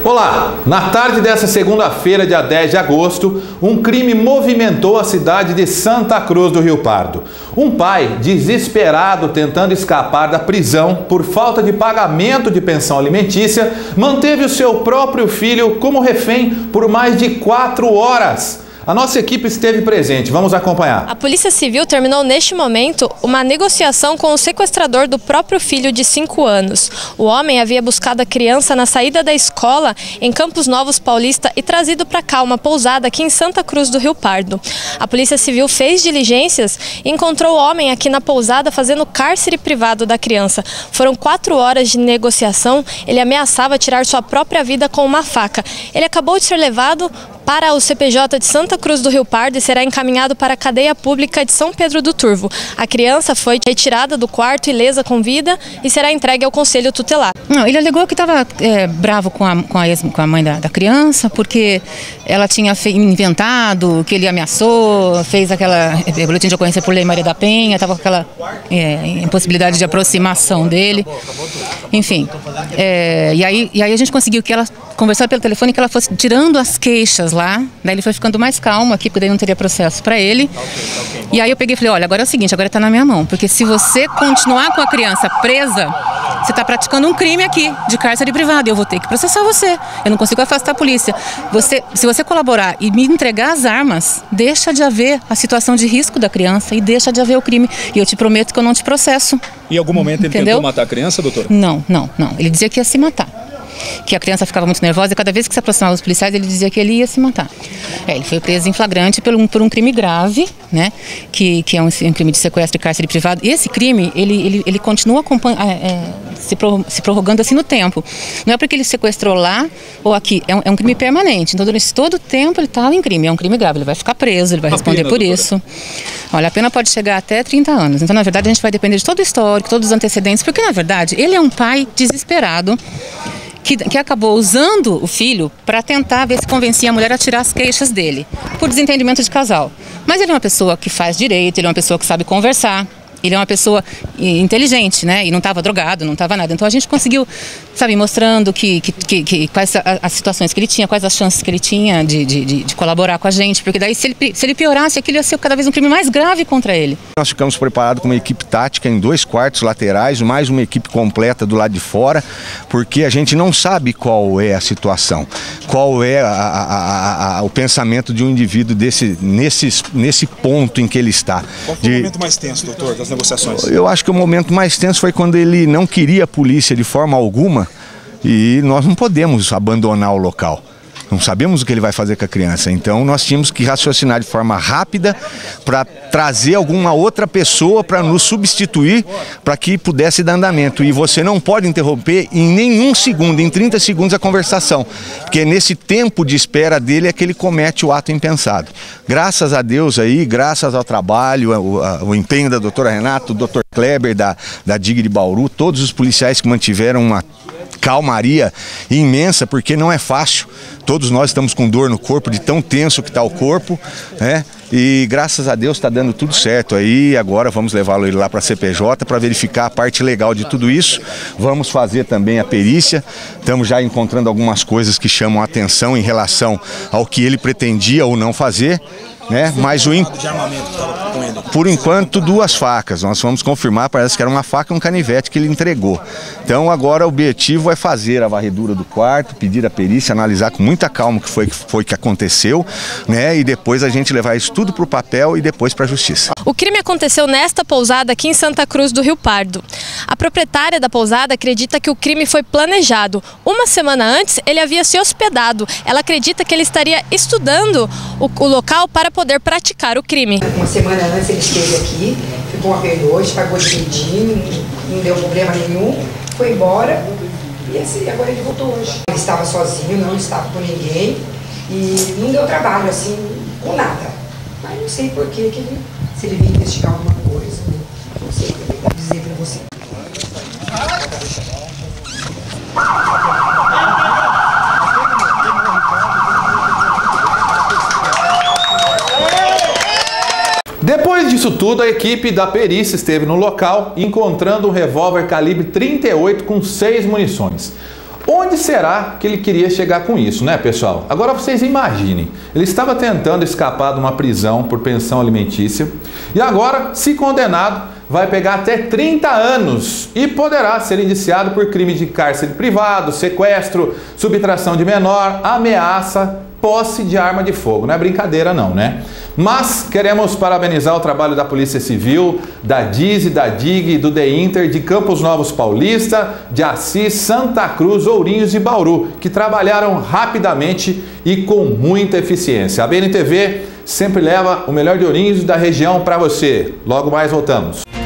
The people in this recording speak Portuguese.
Olá! Na tarde dessa segunda-feira, dia 10 de agosto, um crime movimentou a cidade de Santa Cruz do Rio Pardo. Um pai, desesperado tentando escapar da prisão por falta de pagamento de pensão alimentícia, manteve o seu próprio filho como refém por mais de 4 horas. A nossa equipe esteve presente, vamos acompanhar. A Polícia Civil terminou neste momento uma negociação com o sequestrador do próprio filho de 5 anos. O homem havia buscado a criança na saída da escola em Campos Novos Paulista e trazido para cá, uma pousada aqui em Santa Cruz do Rio Pardo. A Polícia Civil fez diligências e encontrou o homem aqui na pousada fazendo cárcere privado da criança. Foram 4 horas de negociação, ele ameaçava tirar sua própria vida com uma faca. Ele acabou de ser levado para o CPJ de Santa Cruz do Rio Pardo e será encaminhado para a cadeia pública de São Pedro do Turvo. A criança foi retirada do quarto ilesa com vida e será entregue ao Conselho Tutelar. Não, ele alegou que estava bravo com a mãe da criança, porque ela tinha inventado, que ele ameaçou, fez aquela boletim de ocorrência por Lei Maria da Penha, estava com aquela impossibilidade de aproximação dele. Enfim, e aí a gente conseguiu que ela conversar pelo telefone, que ela fosse tirando as queixas lá, daí ele foi ficando mais calmo aqui, porque daí não teria processo para ele. E aí eu peguei e falei, olha, agora é o seguinte, agora está na minha mão, porque se você continuar com a criança presa, você está praticando um crime aqui, de cárcere privado, e eu vou ter que processar você, eu não consigo afastar a polícia. Se você colaborar e me entregar as armas, deixa de haver a situação de risco da criança e deixa de haver o crime, e eu te prometo que eu não te processo. Em algum momento ele tentou matar a criança, doutor? Não, ele dizia que ia se matar. Que a criança ficava muito nervosa e cada vez que se aproximava dos policiais ele dizia que ele ia se matar. Ele foi preso em flagrante por um crime grave, né? Que é um crime de sequestro e cárcere privado. E esse crime, ele continua se prorrogando assim no tempo. Não é porque ele sequestrou lá ou aqui, é um crime permanente. Então durante todo o tempo ele estava em crime, é um crime grave, ele vai ficar preso, ele vai responder por isso. Olha, a pena pode chegar até 30 anos. Então na verdade a gente vai depender de todo o histórico, todos os antecedentes, porque na verdade ele é um pai desesperado, que acabou usando o filho para tentar ver se convencia a mulher a tirar as queixas dele, por desentendimento de casal. Mas ele é uma pessoa que faz direito, ele é uma pessoa que sabe conversar, ele é uma pessoa inteligente, né? E não estava drogado, não estava nada. Então a gente conseguiu, sabe, mostrando quais as situações que ele tinha, quais as chances que ele tinha de colaborar com a gente, porque daí se ele piorasse, aquilo ia ser cada vez um crime mais grave contra ele. Nós ficamos preparados com uma equipe tática em 2 quartos laterais, mais uma equipe completa do lado de fora, porque a gente não sabe qual é a situação, qual é o pensamento de um indivíduo nesse ponto em que ele está. Qual foi o momento mais tenso, doutor, das negociações? Eu acho que o momento mais tenso foi quando ele não queria a polícia de forma alguma e nós não podemos abandonar o local. Não sabemos o que ele vai fazer com a criança, então nós tínhamos que raciocinar de forma rápida para trazer alguma outra pessoa para nos substituir, para que pudesse dar andamento. E você não pode interromper em nenhum segundo, em 30 segundos a conversação, porque nesse tempo de espera dele é que ele comete o ato impensado. Graças a Deus aí, graças ao trabalho, o empenho da doutora Renata, do doutor Kleber, da DIG de Bauru, todos os policiais que mantiveram uma calmaria imensa, porque não é fácil. Todos nós estamos com dor no corpo, de tão tenso que está o corpo, né? E graças a Deus está dando tudo certo aí. Agora vamos levá-lo lá para a CPJ para verificar a parte legal de tudo isso. Vamos fazer também a perícia. Estamos já encontrando algumas coisas que chamam a atenção em relação ao que ele pretendia ou não fazer, né? Mas por enquanto 2 facas, nós vamos confirmar, parece que era uma faca e um canivete que ele entregou. Então agora o objetivo é fazer a varredura do quarto, pedir a perícia, analisar com muita calma o que foi que aconteceu, né? E depois a gente levar isso tudo para o papel e depois para a justiça. O crime aconteceu nesta pousada aqui em Santa Cruz do Rio Pardo. A proprietária da pousada acredita que o crime foi planejado. Uma semana antes ele havia se hospedado. Ela acredita que ele estaria estudando o local para poder praticar o crime. Uma semana antes ele esteve aqui, ficou uma pernoite, pagou direitinho, não deu problema nenhum, foi embora e assim, agora ele voltou hoje. Ele estava sozinho, não estava com ninguém e não deu trabalho assim, com nada. Mas não sei por que se ele veio investigar alguma coisa, né? Não sei o que eu vou dizer para você. Depois disso tudo, a equipe da perícia esteve no local, encontrando um revólver calibre 38 com 6 munições. Onde será que ele queria chegar com isso, né, pessoal? Agora vocês imaginem, ele estava tentando escapar de uma prisão por pensão alimentícia e agora, se condenado, vai pegar até 30 anos e poderá ser indiciado por crime de cárcere privado, sequestro, subtração de menor, ameaça, posse de arma de fogo. Não é brincadeira não, né? Mas queremos parabenizar o trabalho da Polícia Civil, da DISE, da DIG, do DEINTER, de Campos Novos Paulista, de Assis, Santa Cruz, Ourinhos e Bauru, que trabalharam rapidamente e com muita eficiência. A BNTV sempre leva o melhor de Ourinhos e da região para você. Logo mais voltamos.